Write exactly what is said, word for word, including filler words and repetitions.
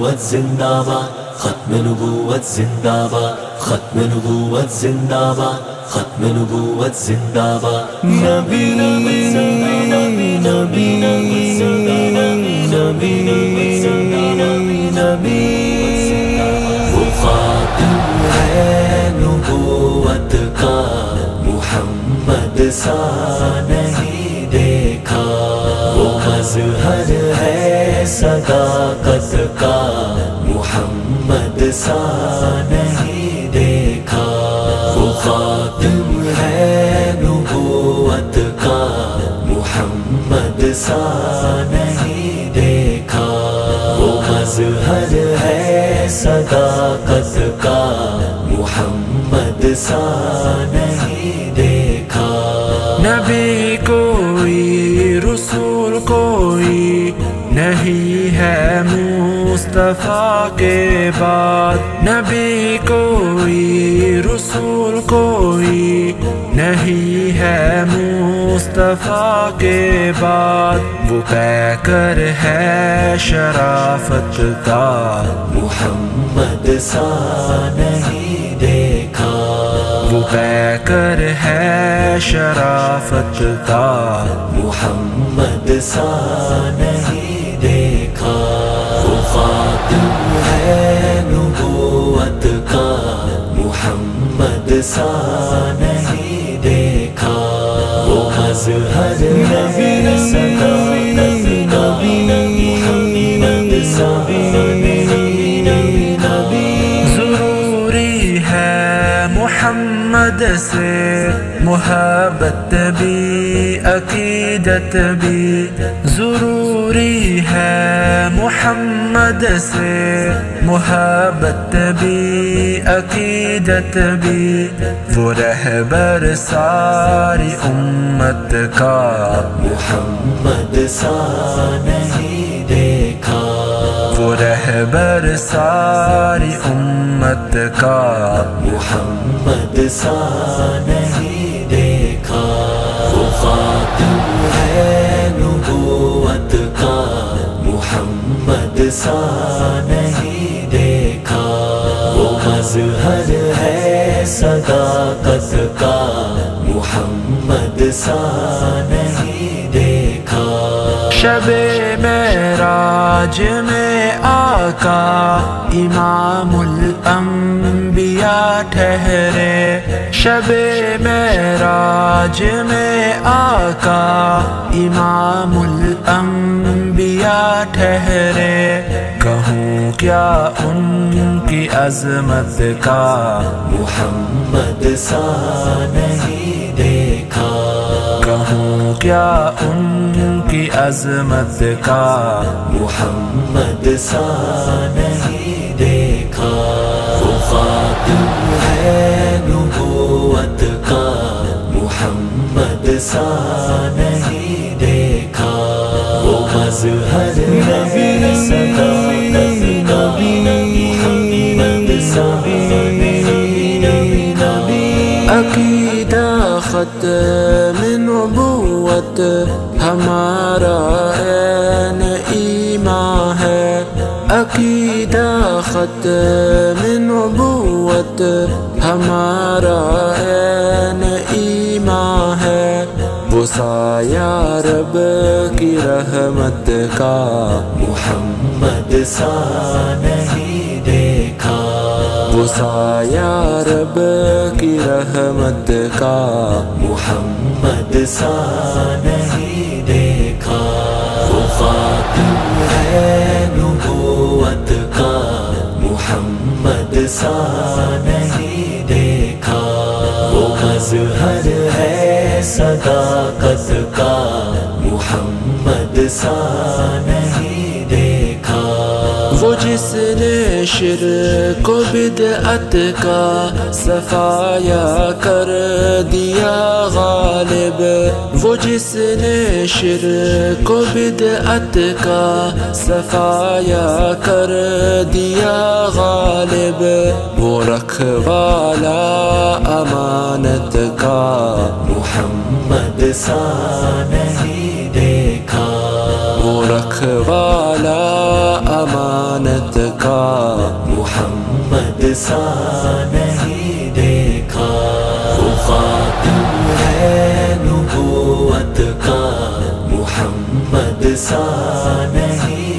نبوت زندہ باد، ختم نبوت زندہ باد، ختم نبوت زندہ باد، ختم نبوت زندہ باد۔ نبی نبی نبی نبی وہ خاتم ہے نبوت کا، محمد سا نہیں دیکھا، وہ مظہر ہے صداقت کا، محمد سا نہیں دیکھا، وہ خاتم ہے نبوت کا، محمد سا نہیں دیکھا، وہ مظہر ہے صداقت کا، محمد سا نہیں دیکھا۔ نبی کوئی رسول کوئی نہیں ہے مصطفیٰ کے بعد، نبی کوئی رسول کوئی نہیں ہے مصطفیٰ کے بعد، وہ پیکر ہے شرافت کا، محمد سا نہیں دیکھا، وہ پیکر ہے شرافت کا، محمد سا نہیں دیکھا، وہ خاتم ہے نبوت کا، محمد سا نہیں دیکھا، وہ مظہر ہے صداقت کا، محمد سا نہیں نبی۔ ضروری ہے محمد سے محبت بھی عقیدت بھی، ضروری ہے محمد سے محبت بھی عقیدت بھی، وہ رہبر ساری امت کا، محمد سا نہیں دیکھا، وہ رہبر ساری امت کا، محمد سا نہیں دیکھا، وہ خاتم ہے نبوت کا، محمد سا نہیں دیکھا، وہ مظہر ہے صداقت کا، محمد سا نہیں دیکھا۔ شب معراج میں آقا امام الانبیاء ٹھہرے، شب معراج میں آقا امام الانبیاء ٹھہرے، کہوں کیا ان کی عظمت کا، محمد سا نہیں دیکھا، کہوں کیا ان کی عظمت کا، محمد سا نہیں دیکھا، وہ خاتم ہے نبوت کا، محمد سا نہیں دیکھا، وہ مظہر ہے صداقت کا، محمد سا نہیں نبی۔ عقیدہ ختم نبوت ہمارا عین ایمان ہے، عقیدہ ختم نبوت ہمارا عین ایمان ہے، وہ سایہ رب کی رحمت کا، محمد سا نہیں دیکھا، وہ سایہ رب کی رحمت کا، محمد سا نہیں دیکھا، وہ خاتم ہے نبوت کا، محمد سا نہیں دیکھا، وہ مظہر ہے صداقت کا، محمد سا نہیں دیکھا، وہ جس نے شرک و بدعت کا صفایا کر دیا غالب، وہ جس نے شرک و بدعت کا صفایا کر دیا غالب، وہ رکھوالا امانت کا، محمد سا نہیں دیکھا، وہ رکھوالا امان امانت کا محمد سا نہیں دیکھا، وہ خاتم ہے نبوت کا محمد سا نہیں